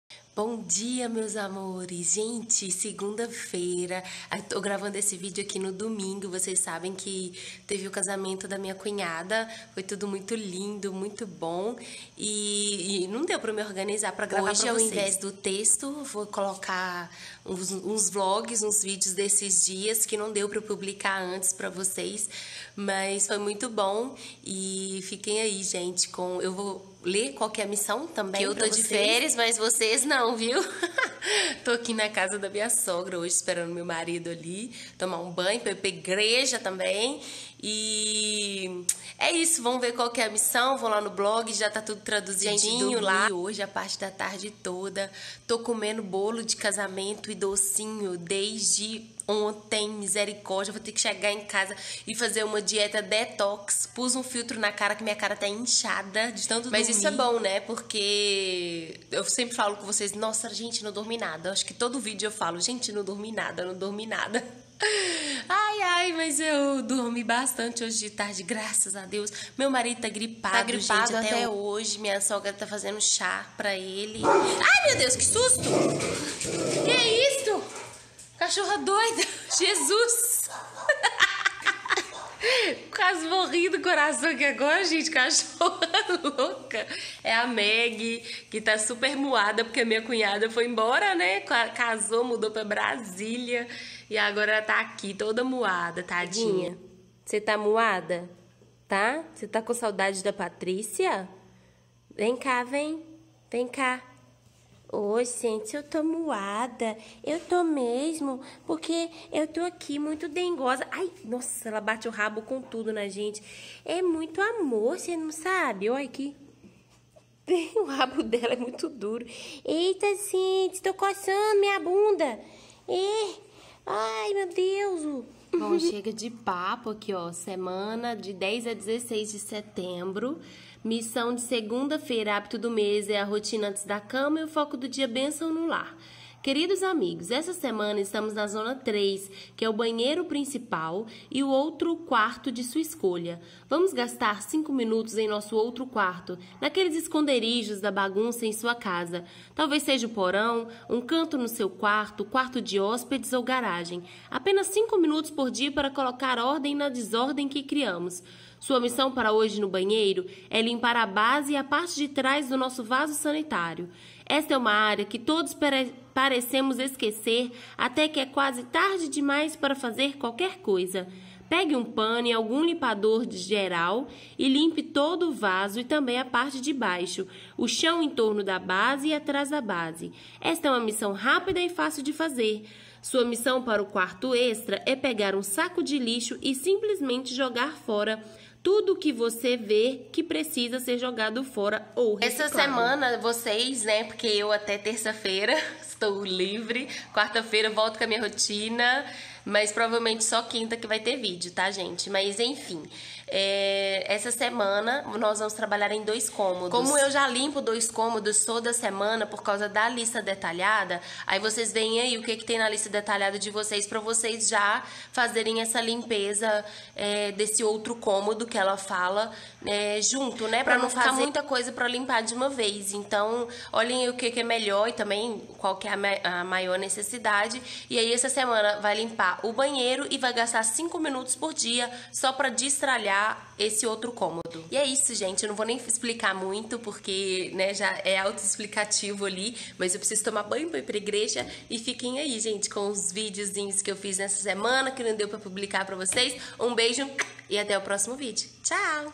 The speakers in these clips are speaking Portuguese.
Bom dia, meus amores. Gente, segunda-feira. Tô gravando esse vídeo aqui no domingo. Vocês sabem que teve o casamento da minha cunhada. Foi tudo muito lindo, muito bom. E não deu pra me organizar pra gravar pra vocês. Hoje, ao invés do texto, vou colocar uns vlogs, uns vídeos desses dias que não deu pra eu publicar antes pra vocês. Mas foi muito bom. E fiquem aí, gente, eu vou ler qual que é a missão também. Que eu tô de férias, mas vocês não, viu? Tô aqui na casa da minha sogra hoje, esperando meu marido ali tomar um banho, pra ir pra igreja também. E é isso, vamos ver qual que é a missão. Vou lá no blog, já tá tudo traduzidinho lá. Hoje, a parte da tarde toda, tô comendo bolo de casamento e docinho desde ontem, misericórdia. Vou ter que chegar em casa e fazer uma dieta detox. Pus um filtro na cara, que minha cara tá inchada de tanto dormir. Mas isso é bom, né? Porque eu sempre falo com vocês, nossa, gente, não dormi nada. Acho que todo vídeo eu falo, gente, não dormi nada, não dormi nada. Ai, mas eu dormi bastante hoje de tarde, graças a Deus. Meu marido tá gripado, gente, até hoje. Minha sogra tá fazendo chá pra ele. Ai, meu Deus, que susto! Que é isso? Cachorra doida! Jesus! Quase morri do coração aqui agora, gente. Cachorra louca. É a Meg, que tá super moada, porque a minha cunhada foi embora, né? Casou, mudou pra Brasília. E agora ela tá aqui, toda moada, tadinha. Você tá moada? Tá? Você tá com saudade da Patrícia? Vem cá, vem. Vem cá. Oi, gente, eu tô moada. Eu tô mesmo, porque eu tô aqui muito dengosa. Ai, nossa, ela bate o rabo com tudo na gente. É muito amor, você não sabe? Olha aqui. O rabo dela é muito duro. Eita, gente, tô coçando minha bunda. Ai, meu Deus. Bom, chega de papo aqui, ó. Semana de 10 a 16 de setembro. Missão de segunda-feira, hábito do mês é a rotina antes da cama e o foco do dia, bênção no lar. Queridos amigos, essa semana estamos na zona 3, que é o banheiro principal e o outro quarto de sua escolha. Vamos gastar 5 minutos em nosso outro quarto, naqueles esconderijos da bagunça em sua casa. Talvez seja o porão, um canto no seu quarto, quarto de hóspedes ou garagem. Apenas 5 minutos por dia para colocar ordem na desordem que criamos. Sua missão para hoje no banheiro é limpar a base e a parte de trás do nosso vaso sanitário. Esta é uma área que todos parecemos esquecer até que é quase tarde demais para fazer qualquer coisa. Pegue um pano e algum limpador geral e limpe todo o vaso e também a parte de baixo, o chão em torno da base e atrás da base. Esta é uma missão rápida e fácil de fazer. Sua missão para o quarto extra é pegar um saco de lixo e simplesmente jogar fora tudo o que você vê que precisa ser jogado fora ou reciclado. Essa semana, vocês, né, porque eu até terça-feira estou livre, quarta-feira volto com a minha rotina, mas provavelmente só quinta que vai ter vídeo, tá, gente? Mas, enfim, essa semana nós vamos trabalhar em 2 cômodos. Como eu já limpo 2 cômodos toda semana por causa da lista detalhada, aí vocês veem aí o que tem na lista detalhada de vocês pra vocês já fazerem essa limpeza desse outro cômodo que ela fala junto, né? Pra não ficar muita coisa pra limpar de uma vez. Então, olhem o que é melhor e também qual que é a maior necessidade. E aí, essa semana vai limpar o banheiro e vai gastar 5 minutos por dia só pra destralhar esse outro cômodo. E é isso, gente. Eu não vou nem explicar muito, porque, né, já é autoexplicativo ali, mas eu preciso tomar banho pra ir pra igreja. E fiquem aí, gente, com os videozinhos que eu fiz nessa semana, que não deu pra publicar pra vocês. Um beijo e até o próximo vídeo. Tchau!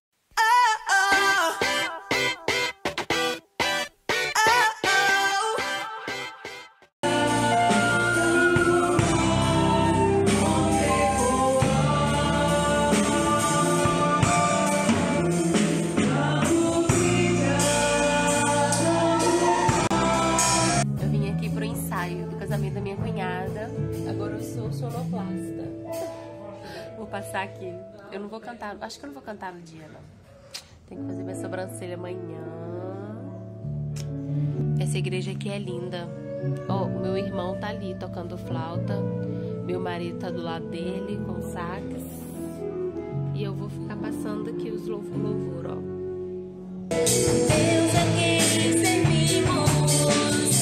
Da minha cunhada. Agora eu sou sonoplasta. Vou passar aqui. Eu não vou cantar. Acho que eu não vou cantar no dia, não. Tem que fazer minha sobrancelha amanhã. Essa igreja aqui é linda. Ó, o meu irmão tá ali tocando flauta. Meu marido tá do lado dele com sax. E eu vou ficar passando aqui os louvor, ó. Deus é quem servimos.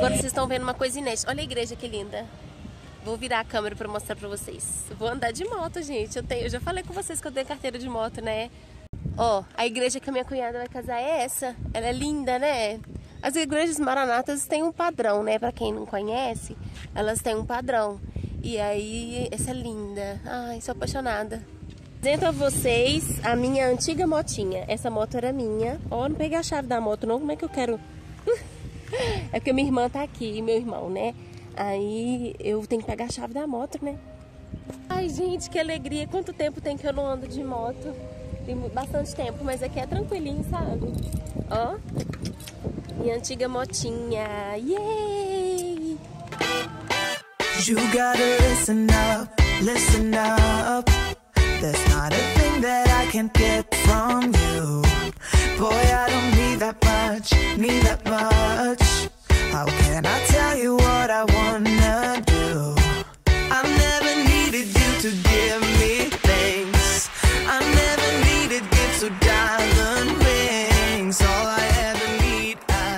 Agora vocês estão vendo uma coisa inédita. Olha a igreja que linda. Vou virar a câmera pra mostrar pra vocês. Vou andar de moto, gente. Eu já falei com vocês que eu tenho carteira de moto, né? Ó, a igreja que a minha cunhada vai casar é essa. Ela é linda, né? As igrejas maranatas têm um padrão, né? Pra quem não conhece, elas têm um padrão. E aí, essa é linda. Ai, sou apaixonada. Apresento a vocês a minha antiga motinha. Essa moto era minha. Ó, não peguei a chave da moto não. Como é que eu quero... É porque minha irmã tá aqui, meu irmão, né? Aí eu tenho que pegar a chave da moto, né? Ai, gente, que alegria. Quanto tempo tem que eu não ando de moto? Tem bastante tempo, mas aqui é tranquilinho, sabe? Ó, minha antiga motinha. Yay! You gotta listen up. There's not a thing that I can't get from you. Boy, I don't need that much. How can I tell you what I wanna do? I never needed you to give me things. I never needed gifts or diamond rings. All I ever need,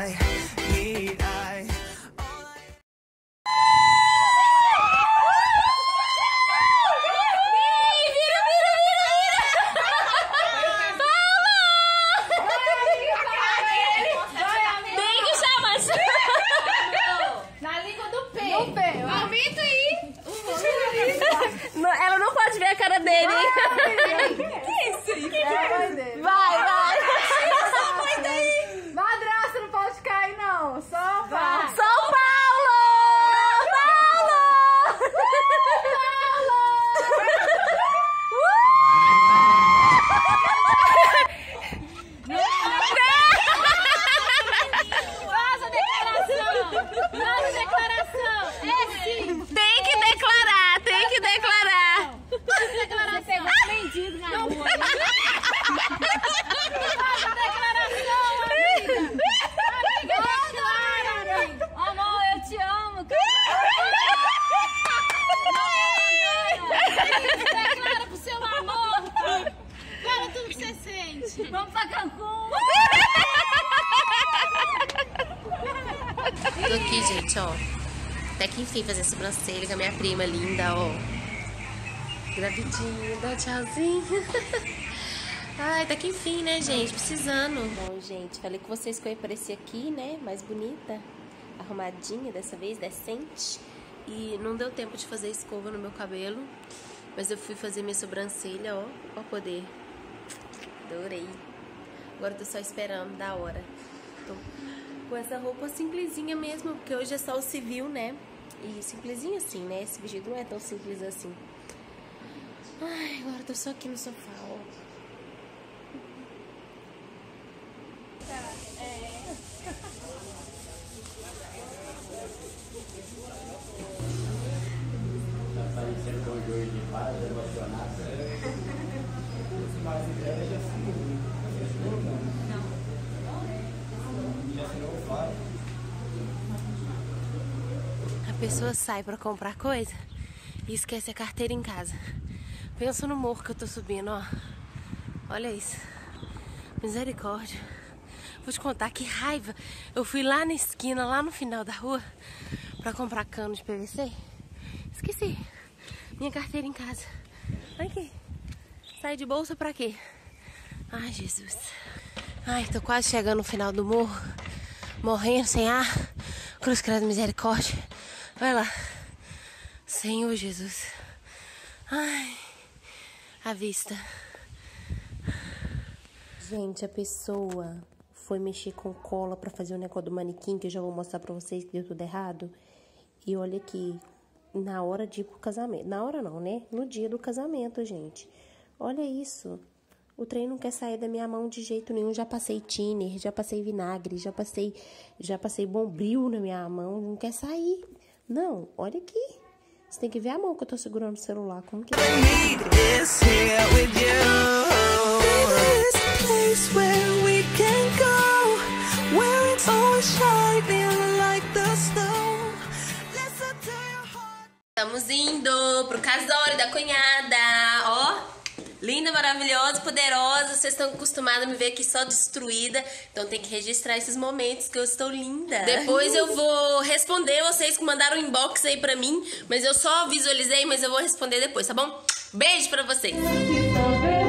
Ela não pode ver a cara dele. Que isso? Vai. Madrasta não pode cair, não. São Paulo. São Paulo! Nossa declaração! É sim! Tem que declarar! Você pegou um mendigo na rua. Nossa declaração, amiga! Amiga, declara, amiga! Amor, eu te amo! Declara pro seu amor! Fala tudo que você sente! Vamos pra Cancún! Tô aqui, gente, ó. Até que enfim fazer sobrancelha com a minha prima linda, ó. Gravidinha, dá tchauzinho. Ai, até que enfim, né, gente? Precisando. Bom, gente, falei com vocês que eu ia aparecer aqui, né? Mais bonita, arrumadinha dessa vez, decente. E não deu tempo de fazer escova no meu cabelo. Mas eu fui fazer minha sobrancelha, ó. Pra poder. Adorei. Agora eu tô só esperando, da hora. Tô com essa roupa simplesinha mesmo, porque hoje é só o civil, né? E simplesinho assim, né? Esse vestido não é tão simples assim. Ai, agora eu tô só aqui no sofá, ó. Tá parecendo com o de paz, emocionado. Mas ela já assinou. Já assinou o faro. A pessoa sai pra comprar coisa e esquece a carteira em casa. Pensa no morro que eu tô subindo, ó. Olha isso. Misericórdia. Vou te contar que raiva. Eu fui lá na esquina, lá no final da rua, pra comprar cano de PVC. Esqueci. Minha carteira em casa. Olha aqui. Sai de bolsa pra quê? Ai, Jesus. Ai, tô quase chegando no final do morro. Morrendo sem ar. Cruz, credo, misericórdia. Vai lá. Senhor Jesus. Ai. À vista. Gente, a pessoa foi mexer com cola pra fazer o negócio do manequim, que eu já vou mostrar pra vocês que deu tudo errado. E olha aqui, na hora de ir pro casamento. Na hora não, né? No dia do casamento, gente. Olha isso. O trem não quer sair da minha mão de jeito nenhum. Já passei thinner, já passei vinagre, já passei bombril na minha mão. Não quer sair. Não, olha aqui. Você tem que ver a mão que eu tô segurando o celular. Como que Estamos indo pro casório da cunhada. Ó, Linda, maravilhosa, poderosa. Vocês estão acostumados a me ver aqui só destruída. Então tem que registrar esses momentos que eu estou linda. Depois eu vou responder vocês que mandaram um inbox aí pra mim. Mas eu só visualizei, mas eu vou responder depois, tá bom? Beijo pra vocês.